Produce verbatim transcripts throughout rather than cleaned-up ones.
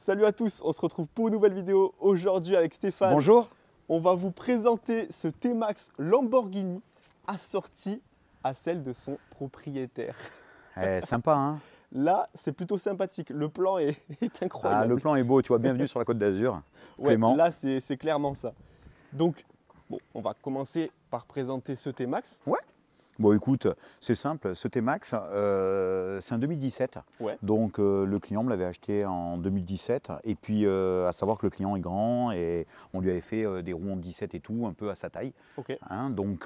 Salut à tous, on se retrouve pour une nouvelle vidéo aujourd'hui avec Stéphane. Bonjour. On va vous présenter ce T-Max Lamborghini assorti à celle de son propriétaire. Eh, sympa, hein? Là, c'est plutôt sympathique. Le plan est, est incroyable. Ah, le plan est beau, tu vois, bienvenue sur la Côte d'Azur. Ouais, Clément. là, c'est clairement ça. Donc, bon, on va commencer par présenter ce T-Max. Ouais. Bon, écoute, c'est simple, ce T-Max, euh, c'est un deux mille dix-sept. Ouais. Donc, euh, le client me l'avait acheté en deux mille dix-sept. Et puis, euh, à savoir que le client est grand et on lui avait fait euh, des roues en dix-sept et tout, un peu à sa taille. Ok. Hein, donc,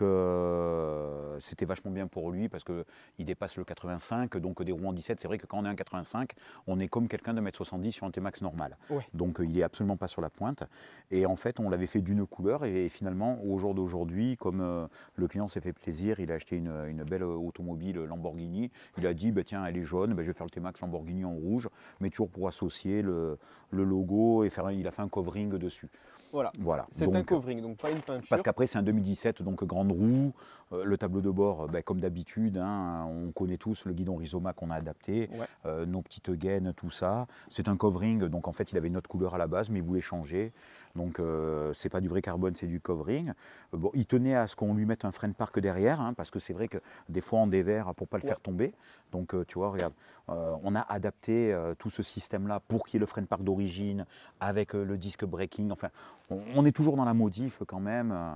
euh, c'était vachement bien pour lui parce qu'il dépasse le quatre-vingt-cinq. Donc, des roues en dix-sept, c'est vrai que quand on est un quatre-vingt-cinq, on est comme quelqu'un de un mètre soixante-dix sur un T-Max normal. Ouais. Donc, euh, il n'est absolument pas sur la pointe. Et en fait, on l'avait fait d'une couleur. Et, et finalement, au jour d'aujourd'hui, comme euh, le client s'est fait plaisir, il a acheté une, une belle automobile Lamborghini. Il a dit, bah, tiens, elle est jaune, bah, je vais faire le T-Max Lamborghini en rouge, mais toujours pour associer le, le logo et faire, il a fait un covering dessus. Voilà, voilà. C'est un covering, donc pas une peinture. Parce qu'après, c'est un deux mille dix-sept, donc grande roue, euh, le tableau de bord, bah, comme d'habitude, hein, on connaît tous le guidon Rizoma qu'on a adapté, Ouais. euh, nos petites gaines, tout ça. C'est un covering, donc en fait, il avait une autre couleur à la base, mais il voulait changer. Donc, euh, c'est pas du vrai carbone, c'est du covering. Euh, bon, il tenait à ce qu'on lui mette un frein de parc derrière, hein, parce que c'est vrai que des fois, on déverre pour pas le Ouais. faire tomber. Donc, euh, tu vois, regarde, euh, on a adapté euh, tout ce système-là pour qu'il y ait le frein de parc d'origine, avec euh, le disque braking. Enfin, on, on est toujours dans la modif quand même, euh,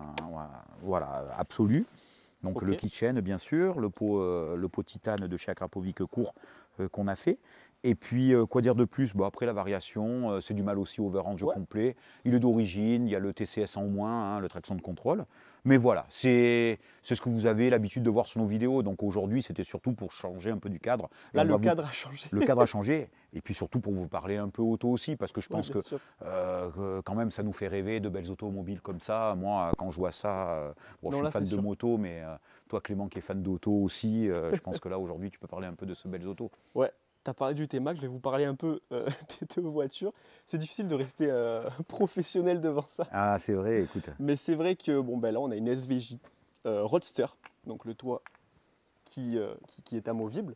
voilà, absolue. Donc, okay. Le kitchen, bien sûr, le pot, euh, le pot titane de chez Akrapovic court euh, qu'on a fait. Et puis, euh, quoi dire de plus? Bon, après, la variation, euh, c'est du mal aussi overrange ouais. complet. Il est d'origine, il y a le T C S en moins, hein, le traction de contrôle. Mais voilà, c'est ce que vous avez l'habitude de voir sur nos vidéos. Donc aujourd'hui, c'était surtout pour changer un peu du cadre. Là, le cadre vous... a changé. Le cadre a changé. Et puis surtout pour vous parler un peu auto aussi, parce que je pense ouais, que, euh, que quand même, ça nous fait rêver de belles automobiles comme ça. Moi, quand je vois ça, euh, bon, non, je suis là, fan de sûr. moto, mais euh, toi, Clément, qui est fan d'auto aussi, euh, je pense que là, aujourd'hui, tu peux parler un peu de ce belles autos. Ouais. Tu as parlé du T-Max, je vais vous parler un peu euh, des deux voitures. C'est difficile de rester euh, professionnel devant ça. Ah, c'est vrai, écoute. Mais c'est vrai que bon, ben là, on a une S V J euh, Roadster, donc le toit qui, euh, qui, qui est amovible.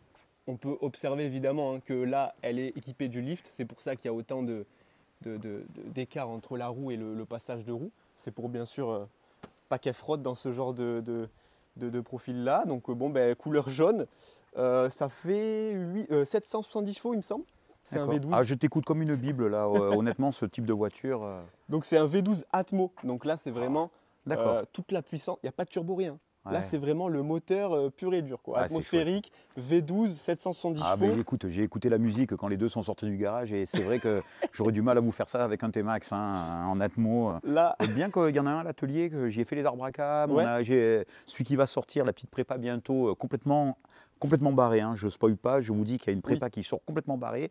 On peut observer évidemment hein, que là, elle est équipée du lift. C'est pour ça qu'il y a autant de, de, de, de, d'écart entre la roue et le, le passage de roue. C'est pour bien sûr euh, pas qu'elle frotte dans ce genre de, de, de, de profil-là. Donc bon, ben, couleur jaune. Euh, ça fait huit, euh, sept cent soixante-dix chevaux, il me semble. C'est un V douze. Ah, je t'écoute comme une bible, là, euh, honnêtement, ce type de voiture. Euh... Donc, c'est un V douze Atmo. Donc là, c'est vraiment ah, euh, toute la puissance. Il n'y a pas de turbo, rien. Ouais. Là, c'est vraiment le moteur euh, pur et dur. Quoi. Ah, atmosphérique, V douze, sept cent soixante-dix ah, chevaux. Mais écoute, j'ai écouté la musique quand les deux sont sortis du garage et c'est vrai que j'aurais du mal à vous faire ça avec un T-Max hein, en Atmo. Là... Bien qu'il y en a un à l'atelier, que j'y ai fait les arbres à cam. Ouais. Celui qui va sortir, la petite prépa bientôt, euh, complètement... complètement barré, hein. Je ne spoil pas, je vous dis qu'il y a une prépa oui. qui sort complètement barrée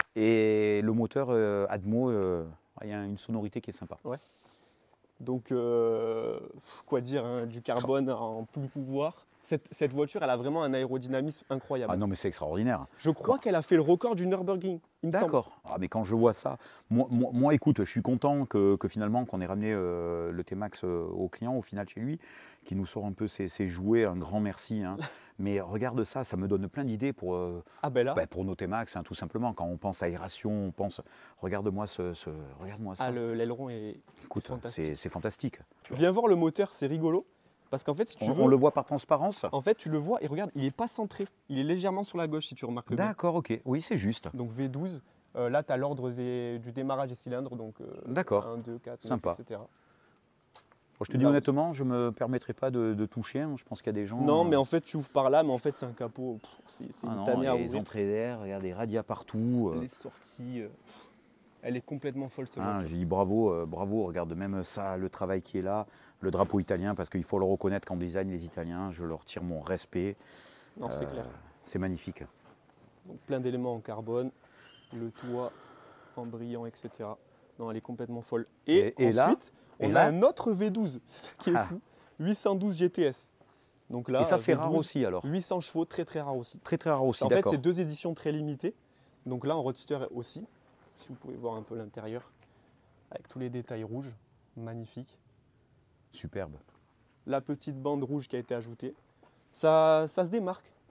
et le moteur euh, Atmo, euh, il y a une sonorité qui est sympa. Ouais. Donc, euh, quoi dire, hein, du carbone en plus pouvoir. Cette, cette voiture, elle a vraiment un aérodynamisme incroyable. Ah non, mais c'est extraordinaire. Je crois qu'elle a fait le record du Nürburgring. D'accord. Ah, mais quand je vois ça, moi, moi, moi écoute, je suis content que, que finalement qu'on ait ramené euh, le T-Max euh, au client, au final chez lui, qui nous sort un peu ses, ses jouets. Un grand merci. Hein. Mais regarde ça, ça me donne plein d'idées pour, euh, ah ben là. bah, pour nos T-Max, hein, tout simplement. Quand on pense aération, on pense. Regarde-moi ce, ce, regarde-moi ça. Ah, l'aileron est, écoute, est fantastique. C'est fantastique. Viens voir le moteur, c'est rigolo. Parce qu'en fait, si tu on, veux, on le voit par transparence. En fait, tu le vois et regarde, il n'est pas centré. Il est légèrement sur la gauche si tu remarques bien. D'accord, ok. Oui, c'est juste. Donc V douze. Euh, là, tu as l'ordre du démarrage des cylindres. Donc euh, D'accord. un, deux, quatre, Sympa. neuf, et cetera. Bon, je te dis là, honnêtement, je ne me permettrai pas de, de toucher. Hein. Je pense qu'il y a des gens. Non, euh... mais en fait, tu ouvres par là, mais en fait, c'est un capot. C'est ah une non, tanière à les ouvrir. entrées d'air, regarde, des radias partout. Les sorties. Euh... Elle est complètement folle cette hein, voiture. J'ai dit bravo, euh, bravo, regarde même ça, le travail qui est là, le drapeau italien, parce qu'il faut le reconnaître qu'en design, les Italiens, je leur tire mon respect. Non, c'est euh, clair. C'est magnifique. Donc plein d'éléments en carbone, le toit en brillant, et cetera. Non, elle est complètement folle. Et, et, et ensuite, là, on et a là, un autre V douze, c'est ça qui est ah. fou, huit cent douze G T S. Donc là, et ça, c'est V douze, rare aussi alors huit cents chevaux, très très rare aussi. Très très rare aussi, en fait, c'est deux éditions très limitées. Donc là, en Roadster aussi. Si vous pouvez voir un peu l'intérieur, avec tous les détails rouges, magnifique. Superbe. La petite bande rouge qui a été ajoutée. Ça, ça se démarque.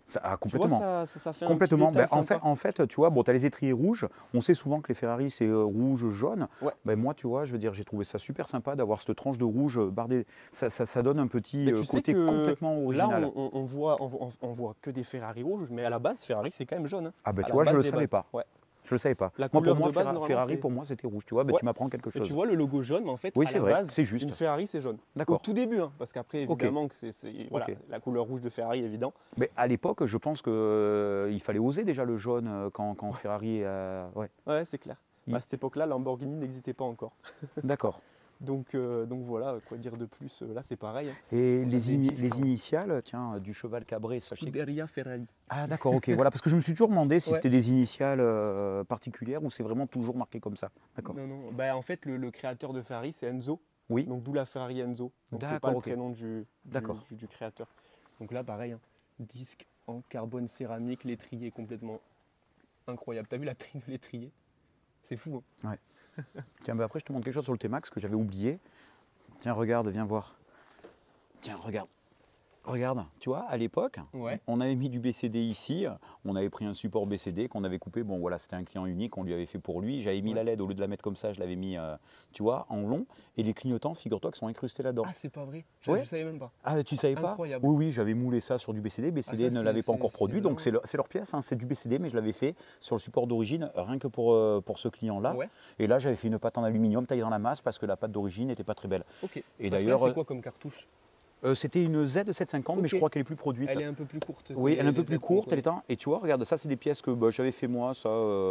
Ça, ah, Tu vois, complètement. ça, ça, ça fait Complètement. un petit détail Ben, en, fait, sympa. en fait, tu vois, bon, tu as les étriers rouges. On sait souvent que les Ferrari, c'est euh, rouge, jaune. Ouais. Ben, moi, tu vois, je veux dire, j'ai trouvé ça super sympa d'avoir cette tranche de rouge euh, bardée. Ça, ça, ça donne un petit Mais euh, tu sais côté que complètement là, original. on, on- on voit, on, voit- on voit que des Ferrari rouges, mais à la base, Ferrari, c'est quand même jaune. Hein. Ah ben À tu la vois, je base le des savais bases. pas. Ouais. Je le savais pas. La Moi, couleur pour moi, de base, Ferra- normalement, Ferrari, c'est- pour moi, c'était rouge. Tu vois, ben, Ouais. tu m'apprends quelque Mais chose. tu vois le logo jaune, mais en fait, Oui, à c'est la vrai, base, c'est juste. une Ferrari, c'est jaune. D'accord. Au tout début, hein, parce qu'après, Ok. évidemment, que c'est c'est- voilà, Ok. la couleur rouge de Ferrari, évident. Mais à l'époque, je pense qu'il fallait oser déjà le jaune euh, quand, quand Ferrari. euh, ouais, Ouais, c'est clair. Il- À cette époque-là, Lamborghini n'existait pas encore. d'accord. Donc, euh, donc voilà, quoi dire de plus. Là, c'est pareil. hein. Et On a les, des ini- disques, les hein. initiales, tiens, du cheval cabré, sachez que- Scuderia Ferrari. Ah d'accord, ok, voilà, parce que je me suis toujours demandé si Ouais. c'était des initiales euh, particulières ou c'est vraiment toujours marqué comme ça. D'accord. Non, non. Bah, en fait, le, le créateur de Ferrari, c'est Enzo. Oui, Donc d'où la Ferrari Enzo. Donc c'est D'accord, pas le ok. prénom du, du, D'accord. du- du créateur. Donc là, pareil, hein, disque en carbone céramique, l'étrier est complètement incroyable. T'as vu la taille de l'étrier? C'est fou. Hein. Tiens, bah après je te montre quelque chose sur le T-Max que j'avais oublié. Tiens, regarde, viens voir. Tiens, regarde. Regarde, tu vois, à l'époque, Ouais. on avait mis du B C D ici, on avait pris un support B C D qu'on avait coupé, bon voilà, c'était un client unique, on lui avait fait pour lui, j'avais mis Ouais. la L E D, au lieu de la mettre comme ça, je l'avais mis, euh, tu vois, en long, et les clignotants, figure-toi, qui sont incrustés là-dedans. Ah, c'est pas vrai. Je, Ouais. je savais même pas. Ah, tu savais pas? Incroyable. Oui, oui, j'avais moulé ça sur du B C D. B C D Ah, ça, ne c'est- l'avait pas c'est- encore c'est produit, donc vraiment- c'est leur, c'est leur pièce, hein, c'est du B C D, mais je l'avais fait sur le support d'origine, rien que pour, euh, pour ce client-là. Ouais. Et là, j'avais fait une pâte en aluminium taillée dans la masse parce que la pâte d'origine n'était pas très belle. Ok. Et Parce que là, d'ailleurs, c'est quoi comme cartouche? euh, c'était une Z sept cent cinquante, mais je Ok. crois qu'elle est plus produite. Elle est un peu plus courte. que Oui, elle est un les peu plus Z courte, elle trente, est un- et tu vois, regarde, ça c'est des pièces que bah, j'avais fait moi, ça,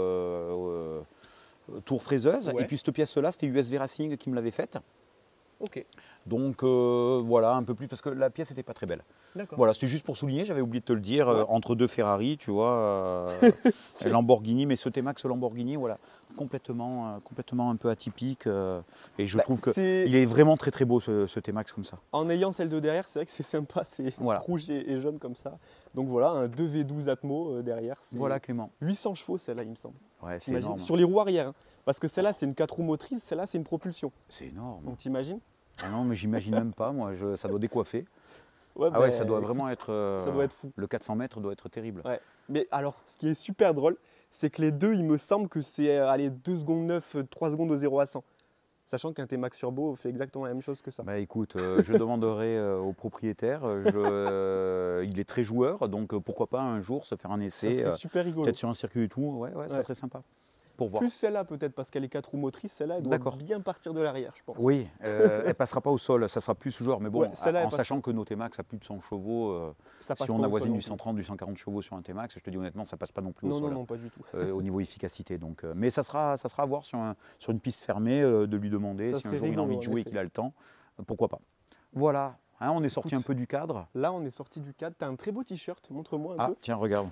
euh, euh, tour fraiseuse. Ouais. Et puis cette pièce-là, c'était U S V Racing qui me l'avait faite. Ok, Donc euh, voilà, un peu plus, parce que la pièce n'était pas très belle. d'accord. Voilà, c'était juste pour souligner, j'avais oublié de te le dire, euh, Ouais. entre deux Ferrari, tu vois, euh, C'est- Lamborghini, mais ce T-Max Lamborghini, voilà, complètement, euh, complètement un peu atypique. euh, et je Bah, trouve qu'il c'est- est vraiment très très beau ce, ce T-Max comme ça. En ayant celle de derrière, c'est vrai que c'est sympa, c'est Voilà. rouge et, et jaune comme ça. Donc voilà, un deux V douze Atmo euh, derrière. C'est Voilà Clément. huit cents chevaux celle-là, il me semble. Ouais, c'est T'imagines énorme. Sur les roues arrière. hein. Parce que celle-là, c'est une quatre roues motrices, celle-là, c'est une propulsion. C'est énorme. Donc t'imagines? Ah non, mais j'imagine même pas, moi, je- ça doit décoiffer. Ouais, Ah ouais, bah, ça doit écoute, vraiment être. euh, ça doit être fou. Le quatre cents mètres doit être terrible. Ouais. Mais alors, ce qui est super drôle, c'est que les deux, il me semble que c'est euh, allez, deux secondes neuf, trois secondes au zéro à cent. Sachant qu'un T-Max Turbo fait exactement la même chose que ça. Bah écoute, euh, je demanderai euh, au propriétaire. euh, je- euh, il est très joueur, donc euh, pourquoi pas un jour se faire un Ça essai, serait euh, super rigolo. peut-être sur un circuit et tout. Ouais, ouais, ça Ouais. serait sympa. Pour voir. Plus celle-là peut-être, parce qu'elle est quatre roues motrices, celle-là, elle doit D'accord. bien partir de l'arrière, je pense. Oui, euh, elle passera pas au sol, ça sera plus joueur. Mais bon, Ouais, celle-là, en elle passe sachant que nos T-Max a plus de cent chevaux, euh, Ça passe si on pas au avoisine sol du non plus. cent trente, du cent quarante chevaux sur un T-Max, je te dis honnêtement, ça passe pas non plus au Non, sol. non, non, pas du tout. euh, au niveau efficacité. Donc, euh, mais ça sera, ça sera à voir sur, un- sur une piste fermée, euh, de lui demander Ça si un serait jour il a envie de rigolo, en jouer et effet. qu'il a le temps, euh, pourquoi pas. Voilà, hein, on est sorti un Écoute. peu du cadre. Là, on est sorti du cadre. T'as un très beau t-shirt, montre-moi un Ah, peu. tiens, regarde.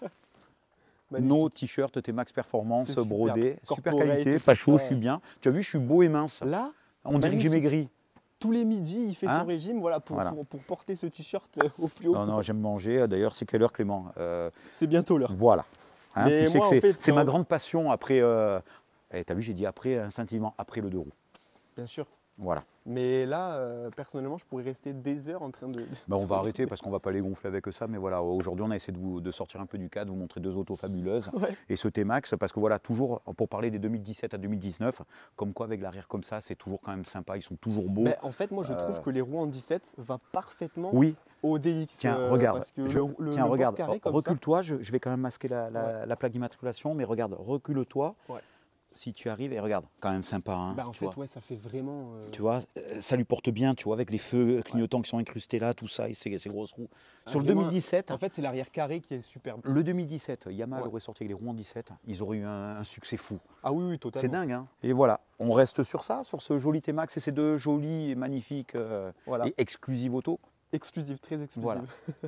Magnifique. Nos t-shirts T-Max Performance C'est superbe. brodés, super Corporate qualité, et pas tout chaud, ça. je suis bien. Tu as vu, je suis beau et mince. Là, On dirait que j'ai magnifique. maigri. tous les midis, il fait Hein son régime voilà, pour, Voilà. Pour, pour porter ce t-shirt euh, au plus haut. Non, non, j'aime manger. D'ailleurs, c'est quelle heure, Clément? Euh, C'est bientôt l'heure. Voilà. Hein, Mais tu sais moi, que en c'est fait, c'est ma quand- grande passion après. Euh... Eh, t'as vu, j'ai dit après, instinctivement, après le deux roues. Bien sûr. Voilà. Mais là, euh, personnellement, je pourrais rester des heures en train de. Ben, on va arrêter parce qu'on va pas les gonfler avec ça, mais voilà, aujourd'hui on a essayé de, vous, de sortir un peu du cadre, vous montrer deux autos fabuleuses Ouais. et ce T-Max, parce que voilà, toujours pour parler des deux mille dix-sept à deux mille dix-neuf, comme quoi avec l'arrière comme ça, c'est toujours quand même sympa, ils sont toujours beaux. Ben, en fait, moi, je Euh, trouve que les roues en dix-sept va parfaitement Oui, au D X. tiens, euh, regarde, parce que je- le, le- tiens, le bord regarde, carré comme ça- recule-toi, je, je vais quand même masquer la, la- la plaque d'immatriculation, mais regarde, recule-toi, Ouais. si tu arrives, et regarde, quand même sympa, hein, Bah, en tu fait, vois. ouais, ça fait vraiment. euh, Tu vois, euh, ça lui porte bien, tu vois, avec les feux clignotants qui sont incrustés là, tout ça, et ces, ces grosses roues. Ah, Sur le vraiment, deux mille dix-sept, En fait, c'est l'arrière carré qui est superbe. le deux mille dix-sept, Yamaha Ouais. aurait sorti avec les roues en dix-sept, ils auraient eu un, un succès fou. Ah oui, oui, C'est totalement. dingue, hein. Et voilà, on reste sur ça, sur ce joli T-Max et ces deux jolis et magnifiques euh, Voilà. et exclusives autos. Exclusive, très exclusive. Voilà.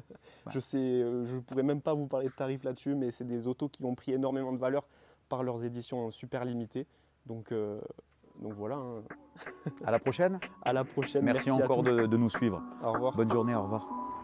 je sais, euh, je pourrais même pas vous parler de tarifs là-dessus, mais c'est des autos qui ont pris énormément de valeur par leurs éditions super limitées. Donc, euh, donc voilà. hein. À la prochaine. À la prochaine. Merci, à encore tous. de, de nous suivre. Au revoir. Bonne journée, au revoir.